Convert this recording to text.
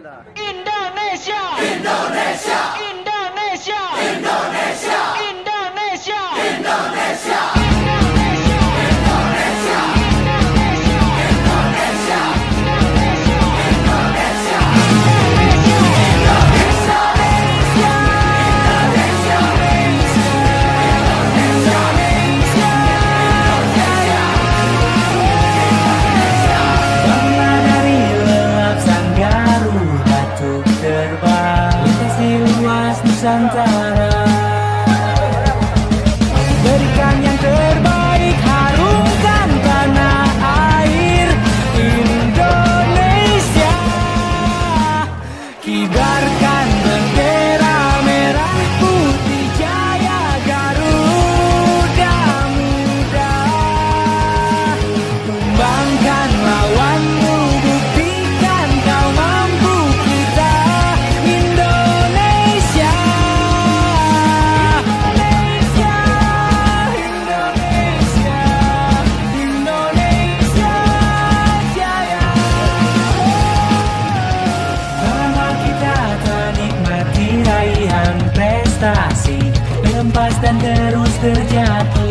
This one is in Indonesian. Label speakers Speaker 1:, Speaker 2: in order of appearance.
Speaker 1: Indonesia, Indonesia, Indonesia, Indonesia, Indonesia, Indonesia, Indonesia, Indonesia, Indonesia, Indonesia,
Speaker 2: Nusantara, berikan yang terbaik, harumkan tanah air Indonesia, kibarkan bendera merah putih jaya Garuda Muda, tumbangkan lawanmu, buktikan kau mampu, kita Indonesia. Prestasi lepas dan terus terjatuh.